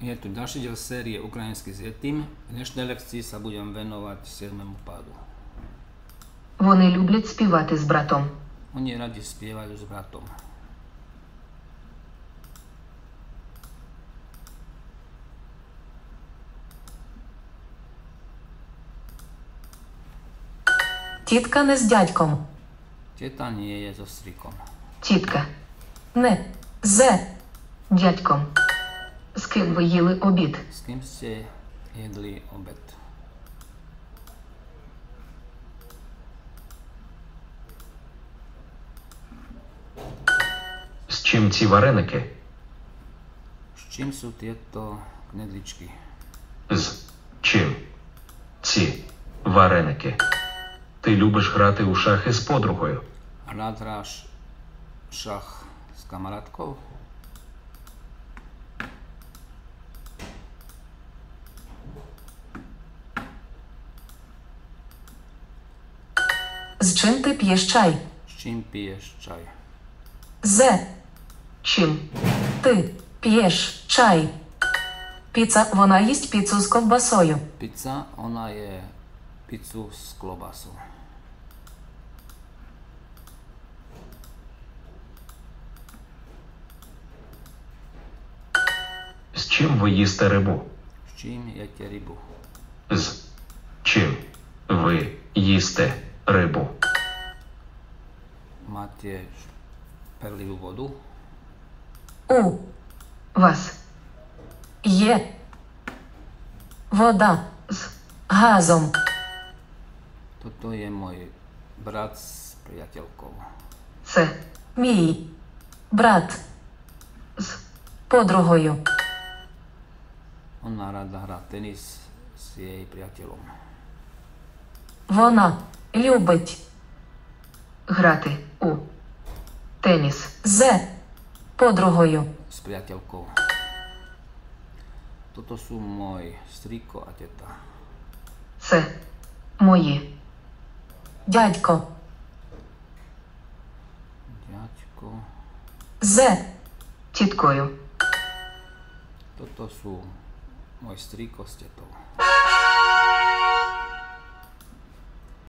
Je tu ďalší diel série Ukrajinsky s Jetým. V dnešnej lekcii sa budem venovať 7. pádu. Вони люблять співати з братом. Oni radi spievajú s bratom. Тітка не з дядьком. Teta nie je so strikom. Тітка. Не. З дядьком. З ким ви їли обід? S kým ste jedli obed? З чим ці вареники? S čím sú tieto knedličky? З чим ці вареники? Ти любиш грати у шахи з подругою? Rád hráš šach s kamarátkou? З чим ти п'єш чай? S čím piješ čaj? З чим ти п'єш чай? Піца, вона їсть піцу з ковбасою. Pizza, ona je pizzu s klobásou. З чим ви їсте рибу? S čím jete rybu? З чим ви їсте рибу? Máte perlivú vodu? У вас є вода з газом. Toto je môj brat s priateľkou. Це мій брат з подругою. Ona rada hrá tenis s jej priateľom. Вона любить грати у теніс з подругою. S priateľkou. Toto sú môj strýko a teta. Це мої дядько Ďaďko. з тіткою. Toto sú môj strýko s tetou.